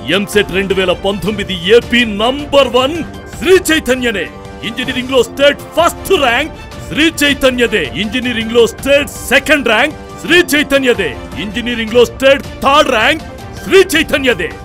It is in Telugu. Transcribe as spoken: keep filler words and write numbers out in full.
ఎంసెట్ రెండు వేల పంతొమ్మిది ఏపీ నంబర్ వన్ శ్రీ చైతన్యనే. ఇంజనీరింగ్ లో స్టేట్ ఫస్ట్ ర్యాంక్ శ్రీ చైతన్యదే. ఇంజనీరింగ్ లో స్టేట్ సెకండ్ ర్యాంక్ శ్రీ చైతన్యదే. ఇంజనీరింగ్ లో స్టేట్ థర్డ్ ర్యాంక్ శ్రీ చైతన్యదే.